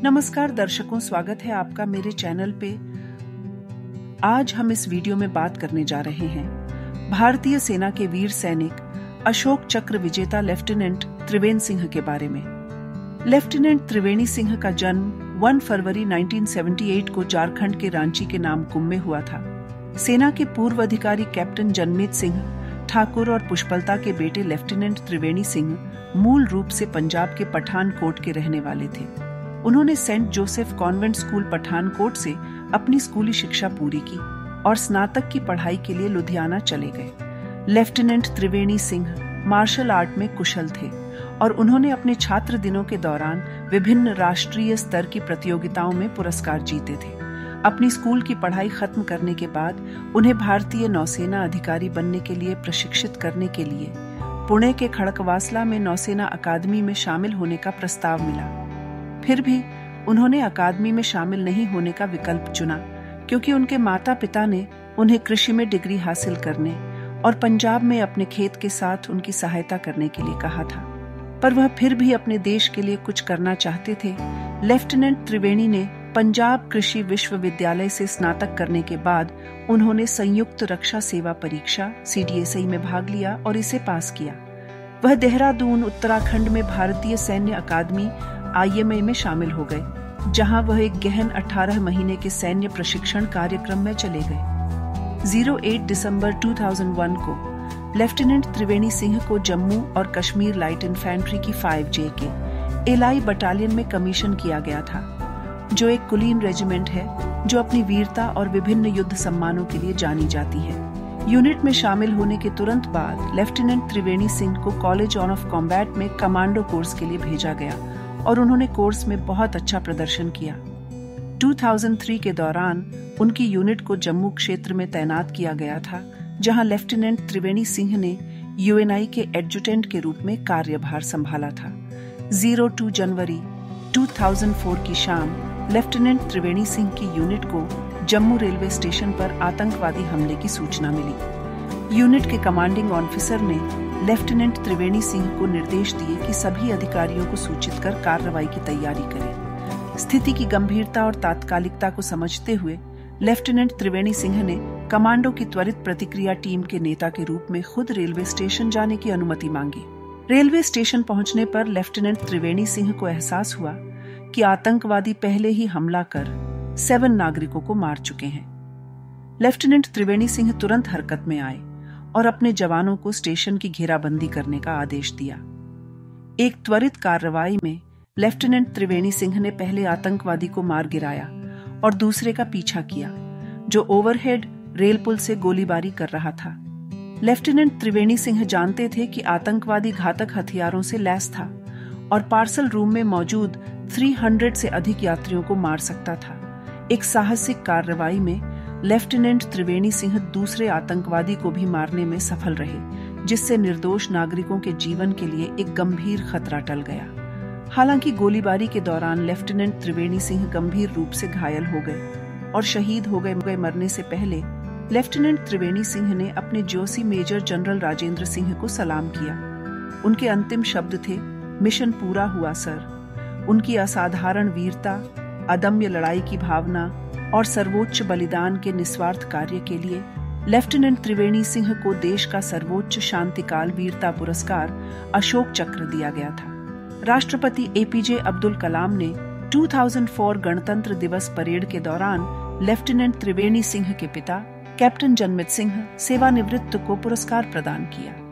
नमस्कार दर्शकों, स्वागत है आपका मेरे चैनल पे। आज हम इस वीडियो में बात करने जा रहे हैं भारतीय सेना के वीर सैनिक अशोक चक्र विजेता लेफ्टिनेंट त्रिवेणी सिंह के बारे में। लेफ्टिनेंट त्रिवेणी सिंह का जन्म 1 फरवरी 1978 को झारखंड के रांची के नामकुम में हुआ था। सेना के पूर्व अधिकारी कैप्टन जनमीत सिंह ठाकुर और पुष्पलता के बेटे लेफ्टिनेंट त्रिवेणी सिंह मूल रूप से पंजाब के पठानकोट के रहने वाले थे। उन्होंने Saint Joseph convent school Pathankot से अपनी स्कूली शिक्षा पूरी की और स्नातक की पढ़ाई के लिए लुधियाना चले गए। Lieutenant Triveni Singh martial art में कुशल थे और उन्होंने अपने छात्र दिनों के दौरान विभिन्न राष्ट्रीय स्तर की प्रतियोगिताओं में पुरस्कार जीते थे। अपनी स्कूल की पढ़ाई खत्म करने के बाद उन्हें भारतीय नौसेना अधिकारी बनने के लिए प्रशिक्षित करने के लिए पुणे के खड़कवासला में नौसेना अकादमी में शामिल होने का प्रस्ताव मिला। फिर भी उन्होंने अकादमी में शामिल नहीं होने का विकल्प चुना, क्योंकि उनके माता पिता ने उन्हें कृषि में डिग्री हासिल करने और पंजाब में अपने खेत के साथ उनकी सहायता करने के लिए कहा था। पर वह फिर भी अपने देश के लिए कुछ करना चाहते थे। लेफ्टिनेंट त्रिवेणी ने पंजाब कृषि विश्वविद्यालय से स्नातक करने के बाद उन्होंने संयुक्त रक्षा सेवा परीक्षा CDSI में भाग लिया और इसे पास किया। वह देहरादून उत्तराखंड में भारतीय सैन्य अकादमी IMA में शामिल हो गए, जहां वह एक गहन 18 महीने के सैन्य प्रशिक्षण कार्यक्रम में चले गए। 08 दिसंबर 2001 को लेफ्टिनेंट त्रिवेणी सिंह को जम्मू और कश्मीर लाइट इन्फेंट्री की 5J के एलाई बटालियन में कमीशन किया गया था, जो एक कुलीन रेजिमेंट है जो अपनी वीरता और विभिन्न युद्ध सम्मानों के लिए जानी जाती है। यूनिट में शामिल होने के तुरंत बाद लेफ्टिनेंट त्रिवेणी सिंह को कॉलेज ऑफ कॉम्बैट में कमांडो कोर्स के लिए भेजा गया और उन्होंने कोर्स में बहुत अच्छा प्रदर्शन किया। 2003 के दौरान उनकी यूनिट को जम्मू क्षेत्र में तैनात किया गया था, जहां लेफ्टिनेंट त्रिवेणी सिंह ने UNI के एडजुटेंट के रूप में कार्यभार संभाला था। 02 जनवरी 2004 की शाम लेफ्टिनेंट त्रिवेणी सिंह की यूनिट को जम्मू रेलवे स्टेशन पर आतंकवादी हमले की सूचना मिली। यूनिट के कमांडिंग ऑफिसर ने लेफ्टिनेंट त्रिवेणी सिंह को निर्देश दिए कि सभी अधिकारियों को सूचित कर कार्रवाई की तैयारी करें। स्थिति की गंभीरता और तात्कालिकता को समझते हुए लेफ्टिनेंट त्रिवेणी सिंह ने कमांडो की त्वरित प्रतिक्रिया टीम के नेता के रूप में खुद रेलवे स्टेशन जाने की अनुमति मांगी। रेलवे स्टेशन पहुंचने पर लेफ्टिनेंट त्रिवेणी सिंह को एहसास हुआ कि आतंकवादी पहले ही हमला कर 7 नागरिकों को मार चुके हैं। लेफ्टिनेंट त्रिवेणी सिंह तुरंत हरकत में आए और अपने जवानों को स्टेशन की घेराबंदी करने का आदेश दिया। एक त्वरित कार्रवाई में लेफ्टिनेंट त्रिवेणी सिंह ने पहले आतंकवादी को मार गिराया और दूसरे का पीछा किया, जो ओवरहेड रेल पुल से गोलीबारी कर रहा था। लेफ्टिनेंट त्रिवेणी सिंह जानते थे कि आतंकवादी घातक हथियारों से लैस था और पार्सल रूम में मौजूद 300 से अधिक यात्रियों को मार सकता था। एक साहसिक कार्रवाई में लेफ्टिनेंट त्रिवेणी सिंह दूसरे आतंकवादी को भी मारने में सफल रहे, जिससे निर्दोष नागरिकों के जीवन के लिए एक गंभीर खतरा टल गया। हालांकि गोलीबारी के दौरान लेफ्टिनेंट त्रिवेणी सिंह गंभीर रूप से घायल हो गए और शहीद हो गए। मरने से पहले लेफ्टिनेंट त्रिवेणी सिंह ने अपने जोशी मेजर जनरल राजेंद्र सिंह को सलाम किया। उनके अंतिम शब्द थे, मिशन पूरा हुआ सर। उनकी असाधारण वीरता, अदम्य लड़ाई की भावना और सर्वोच्च बलिदान के निस्वार्थ कार्य के लिए लेफ्टिनेंट त्रिवेणी सिंह को देश का सर्वोच्च शांतिकाल वीरता पुरस्कार अशोक चक्र दिया गया था। राष्ट्रपति APJ अब्दुल कलाम ने 2004 गणतंत्र दिवस परेड के दौरान लेफ्टिनेंट त्रिवेणी सिंह के पिता कैप्टन जनमीत सिंह सेवानिवृत्त को पुरस्कार प्रदान किया।